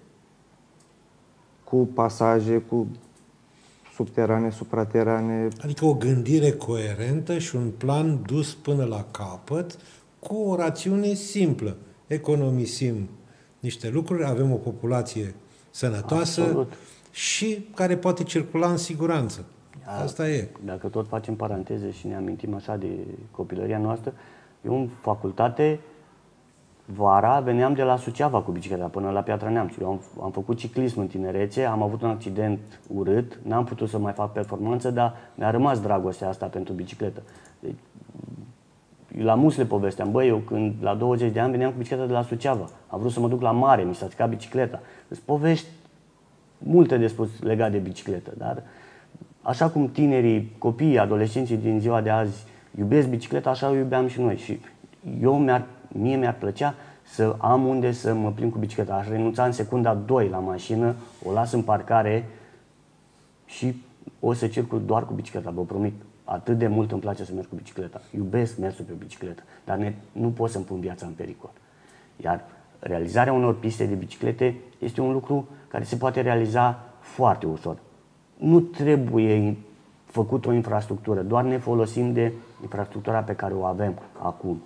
cu pasaje, cu subterane, supraterane. Adică o gândire coerentă și un plan dus până la capăt, cu o rațiune simplă. Economisim niște lucruri, avem o populație sănătoasă. Absolut. Și care poate circula în siguranță. Asta e. Dacă tot facem paranteze și ne amintim așa de copilăria noastră, eu în facultate, vara, veneam de la Suceava cu bicicleta până la Piatra Neamț. Eu am, am făcut ciclism în tinerețe, am avut un accident urât, n-am putut să mai fac performanță, dar mi-a rămas dragostea asta pentru bicicletă. Deci, la mulți le povesteam, băi, eu când la douăzeci de ani veneam cu bicicleta de la Suceava, am vrut să mă duc la mare, mi s-a stricat bicicleta. Îți povești multe de spus legat de bicicletă, dar așa cum tinerii, copiii, adolescenții din ziua de azi iubesc bicicleta, așa o iubeam și noi. Și eu mi-ar, mie mi-ar plăcea să am unde să mă plimb cu bicicleta. Aș renunța în secunda doi la mașină, o las în parcare și o să circul doar cu bicicleta, vă promit. Atât de mult îmi place să merg cu bicicleta. Iubesc mersul pe bicicletă, dar ne, nu pot să-mi pun viața în pericol. Iar realizarea unor piste de biciclete este un lucru care se poate realiza foarte ușor. Nu trebuie făcut o infrastructură, doar ne folosim de infrastructura pe care o avem acum.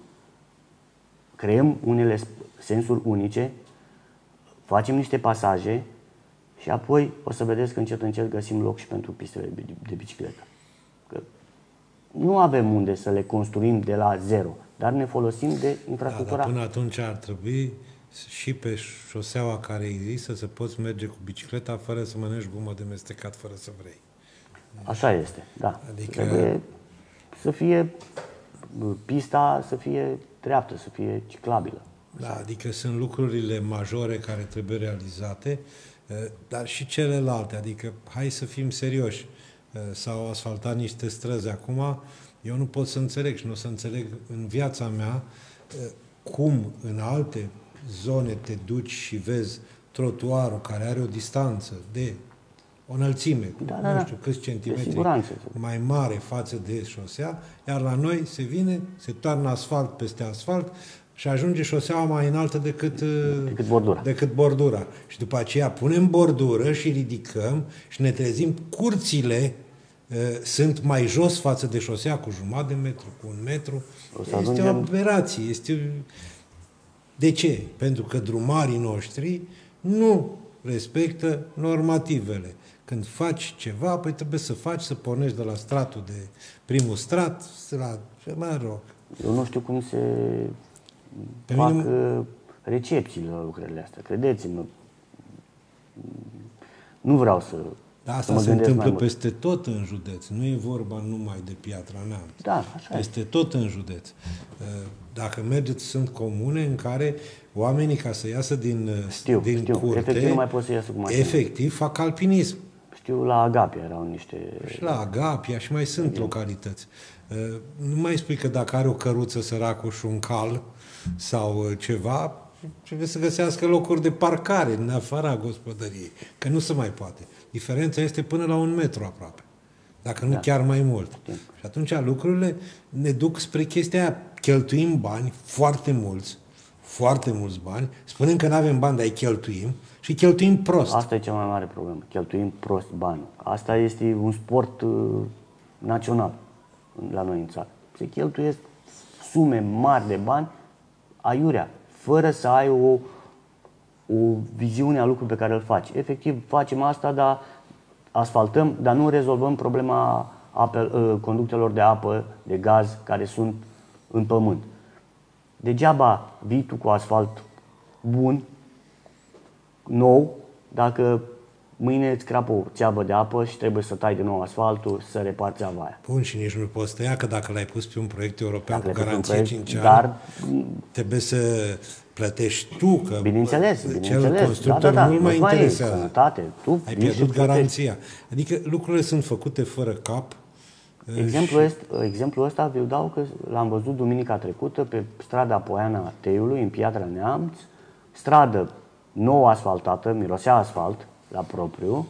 Creăm unele sensuri unice, facem niște pasaje și apoi o să vedeți că încet, încet găsim loc și pentru pistele de bicicletă. Că nu avem unde să le construim de la zero, dar ne folosim de infrastructura. Da, dar până atunci ar trebui și pe șoseaua care există să poți merge cu bicicleta fără să mănânci gumă de mestecat, fără să vrei. Așa este, da. Adică trebuie să fie pista, să fie dreaptă, să fie ciclabilă. Da, adică sunt lucrurile majore care trebuie realizate, dar și celelalte. Adică hai să fim serioși. S-au asfaltat niște străzi acum, Eu nu pot să înțeleg și nu o să înțeleg în viața mea cum în alte zone te duci și vezi trotuarul care are o distanță de o înălțime, da, nu da, știu câți centimetri mai mare față de șosea, iar la noi se vine, se toarnă asfalt peste asfalt și ajunge șoseaua mai înaltă decât, decât, bordura. decât bordura. Și după aceea punem bordură și ridicăm și ne trezim curțile uh, sunt mai jos față de șosea cu jumătate de metru, cu un metru. Este ajungem... o aberație. Este... De ce? Pentru că drumarii noștri nu respectă normativele. Când faci ceva, păi trebuie să faci, să pornești de la stratul de primul strat, la, mă rog. Eu nu știu cum se Pe fac mine... recepțiile la lucrările astea. Credeți-mă, nu vreau să Da, asta se întâmplă peste tot în județ. Nu e vorba numai de Piatra Neamț. Da, așa Peste e. tot în județ. Dacă mergeți, sunt comune în care oamenii, ca să iasă din, știu, din știu. curte, efectiv nu mai pot să iasă cu mașina. Efectiv fac alpinism. Știu, la Agapia erau niște... Și la Agapia și mai sunt localități. Nu mai spui că dacă are o căruță săracul și un cal sau ceva, trebuie să găsească locuri de parcare în afara gospodăriei, că nu se mai poate. Diferența este până la un metru aproape, dacă nu da. chiar mai mult. Știm. Și atunci lucrurile ne duc spre chestia aia. Cheltuim bani, foarte mulți, foarte mulți bani, spunem că nu avem bani, dar îi cheltuim și cheltuim prost. Asta e cea mai mare problemă, cheltuim prost bani. Asta este un sport uh, național la noi în țară. Se cheltuiesc sume mari de bani aiurea, fără să ai o, o viziune a lucrului pe care îl faci. Efectiv, facem asta, dar asfaltăm, dar nu rezolvăm problema ape, conductelor de apă, de gaz, care sunt în pământ. Degeaba vii tu cu asfalt bun, nou, dacă mâine îți crapă o țeavă de apă și trebuie să tai de nou asfaltul, să repari țeava aia. Bun, și nici nu poți tăia, că dacă l-ai pus pe un proiect european dacă cu garanție proiect, cinci ani, dar trebuie să plătești tu, că bineînțeles, cel bineînțeles, constructor da, da, nu-l mai interesează. Sănătate, tu ai pierdut garanția. Adică lucrurile sunt făcute fără cap. Exemplul, și... este, exemplul ăsta vi-l dau că l-am văzut duminica trecută pe strada Poiana Teiului, în Piatra Neamț, stradă nouă asfaltată, mirosea asfalt la propriu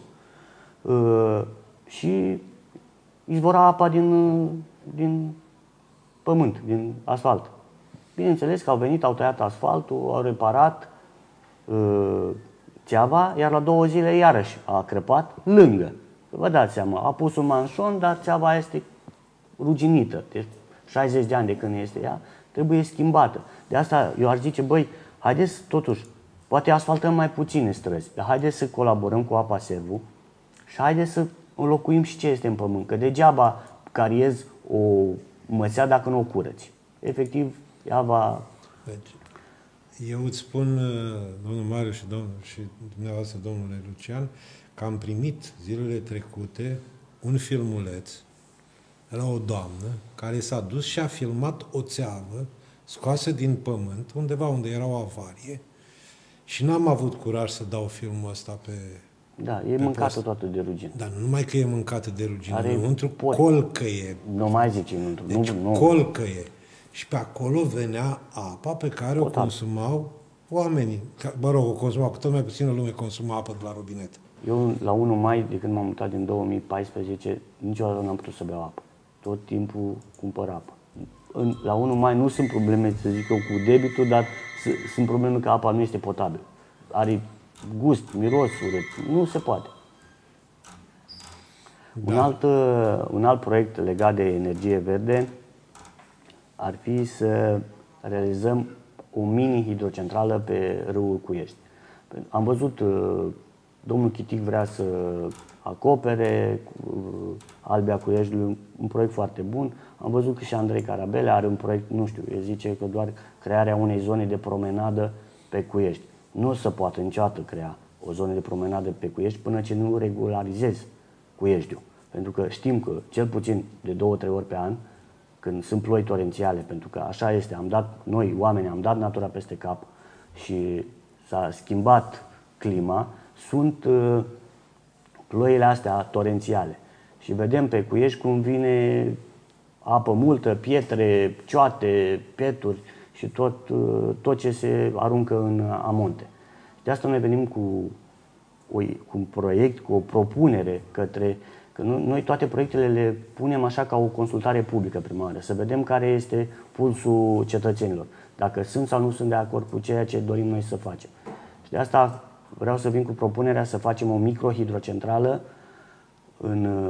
și izvora apa din, din pământ, din asfalt. Bineînțeles că au venit, au tăiat asfaltul, au reparat uh, țeava, iar la două zile iarăși a crăpat lângă. Vă dați seama, a pus un manșon, dar țeava este ruginită. Deci șaizeci de ani de când este ea, trebuie schimbată. De asta eu aș zice, băi, haideți totuși, poate asfaltăm mai puține străzi, dar haideți să colaborăm cu Apa Servu și haideți să înlocuim și ce este în pământ. Că degeaba cariezi o măsea dacă nu o curăți. Efectiv, ea va... Deci, eu îți spun, domnul Mariu și, domnul, și dumneavoastră, domnule Lucian, că am primit zilele trecute un filmuleț la o doamnă care s-a dus și a filmat o țeavă scoasă din pământ, undeva unde era o avarie, și n-am avut curaj să dau filmul ăsta pe... Da, e mâncată toată de rugină. Dar nu numai că e mâncată de rugină, Are înăuntru pot. colcăie. Nu mai zice înăuntru. Deci nu, nu. colcăie. Și pe acolo venea apa pe care o consumau oamenii. Mă rog, o consumau, cu tot mai puțină lume consuma apă de la robinet. Eu, la unu mai, de când m-am mutat din două mii paisprezece, niciodată n-am putut să beau apă. Tot timpul cumpăr apă. În, la unu mai nu sunt probleme, să zic eu, cu debitul, dar sunt probleme că apa nu este potabilă. Are gust, miros, urât. Nu se poate. Da. Un, alt, un alt proiect legat de energie verde ar fi să realizăm o mini-hidrocentrală pe râul Cuiești. Am văzut, domnul Chitic vrea să acopere Albia Cuieștiului, un proiect foarte bun. Am văzut că și Andrei Carabele are un proiect, nu știu, el zice că doar crearea unei zone de promenadă pe Cuiești. Nu o să poată niciodată crea o zonă de promenadă pe Cuiești până ce nu regularizezi Cuieștiul. Pentru că știm că cel puțin de două, trei ori pe an, când sunt ploi torențiale, pentru că așa este, am dat, noi oamenii am dat natura peste cap și s-a schimbat clima, sunt uh, ploile astea torențiale. Și vedem pe Cuiești cum vine apă multă, pietre, cioate, peturi și tot, tot ce se aruncă în amonte. De asta noi venim cu, o, cu un proiect, cu o propunere către... Că noi toate proiectele le punem așa ca o consultare publică prima oară, să vedem care este pulsul cetățenilor, dacă sunt sau nu sunt de acord cu ceea ce dorim noi să facem. Și de asta vreau să vin cu propunerea să facem o microhidrocentrală în,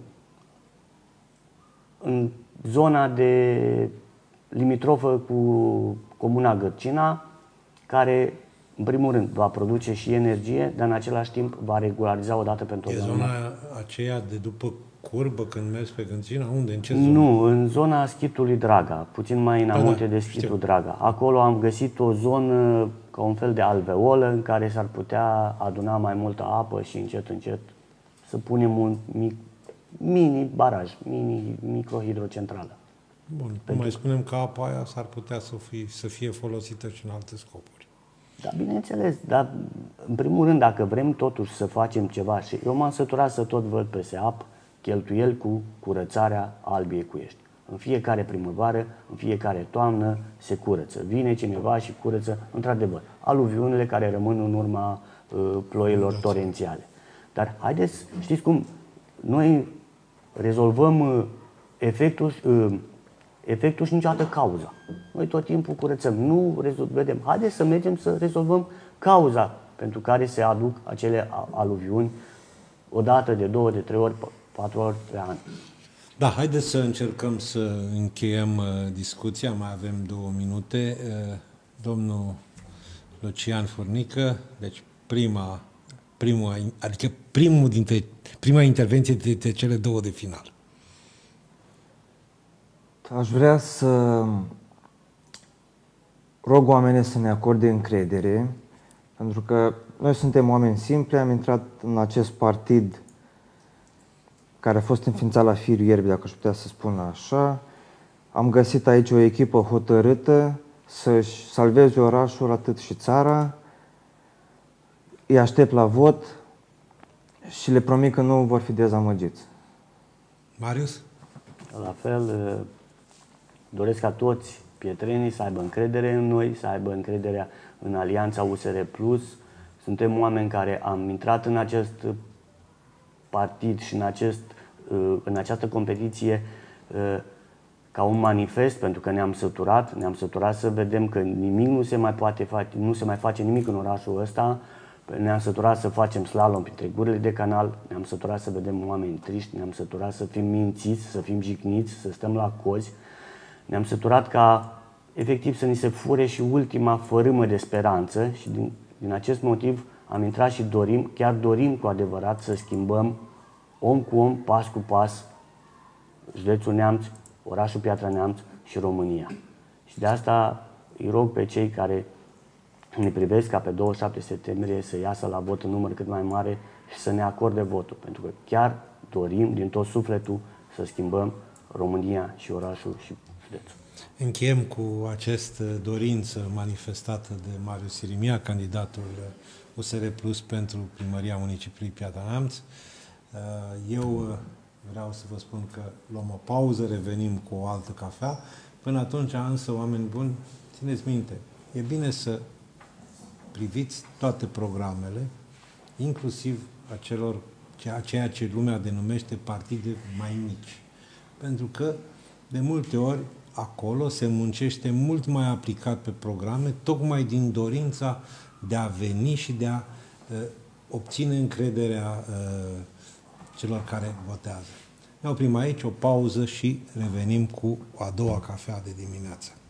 în zona de limitrofă cu comuna Gărcina, care, în primul rând, va produce și energie, dar în același timp va regulariza o dată pentru E o zona aceea de după curbă, când mergi pe Gânțina? Unde? În ce zonă? Nu, în zona Schitului Draga, puțin mai înainte da, de Schitul știu. Draga. Acolo am găsit o zonă ca un fel de alveolă în care s-ar putea aduna mai multă apă și încet, încet să punem un mic, mini baraj, mini microhidrocentrală. Bun, pentru... mai spunem că apa aia s-ar putea să fie, să fie folosită și în alte scopuri. Da, bineînțeles, dar în primul rând, dacă vrem totuși să facem ceva, și eu m-am săturat să tot văd pe SEAP cheltuieli cu curățarea Albii Ecuiești. În fiecare primăvară, în fiecare toamnă se curăță. Vine cineva și curăță, într-adevăr, aluviunile care rămân în urma uh, ploilor torențiale. Dar haideți, știți cum, noi rezolvăm uh, efectul, uh, efectul și niciodată cauza. Noi tot timpul curățăm, nu vedem. Haideți să mergem să rezolvăm cauza pentru care se aduc acele aluviuni o dată, de două, de trei ori, patru ori pe an. Da, haideți să încercăm să încheiem uh, discuția, mai avem două minute. Uh, domnul Lucian Furnică, deci prima, primul, adică primul dintre, prima intervenție dintre cele două de final. Aș vrea să rog oamenii să ne acorde încredere, pentru că noi suntem oameni simpli, am intrat în acest partid care a fost înființat la firul ierbii, dacă aș putea să spun așa. Am găsit aici o echipă hotărâtă să-și salveze orașul, atât și țara. Îi aștept la vot și le promit că nu vor fi dezamăgiți. Marius? La fel, doresc ca toți pietrenii să aibă încredere în noi, să aibă încrederea în Alianța U S R plus. Suntem oameni care am intrat în acest partid și în, acest, în această competiție ca un manifest, pentru că ne-am săturat, ne-am săturat să vedem că nimic nu se mai poate face, nu se mai face nimic în orașul ăsta. Ne-am săturat să facem slalom printre gurile de canal, ne-am săturat să vedem oameni triști, ne-am săturat să fim mințiți, să fim jigniți, să stăm la cozi. Ne-am săturat ca, efectiv, să ni se fure și ultima fărâmă de speranță și din, din acest motiv am intrat și dorim, chiar dorim cu adevărat să schimbăm om cu om, pas cu pas, județul Neamț, orașul Piatra Neamț și România. Și de asta îi rog pe cei care ne privesc ca pe douăzeci și șapte septembrie să iasă la vot în număr cât mai mare și să ne acorde votul, pentru că chiar dorim din tot sufletul să schimbăm România și orașul și județul. Încheiem cu această dorință manifestată de Marius Sirimia, candidatul U S R plus pentru primăria municipiului Piatra Neamț. Eu vreau să vă spun că luăm o pauză, revenim cu o altă cafea. Până atunci, însă, oameni buni, țineți minte, e bine să priviți toate programele, inclusiv acelor, ceea ce lumea denumește partide mai mici. Pentru că, de multe ori, acolo se muncește mult mai aplicat pe programe, tocmai din dorința de a veni și de a uh, obține încrederea uh, celor care votează. Ne oprim aici, o pauză și revenim cu a doua cafea de dimineață.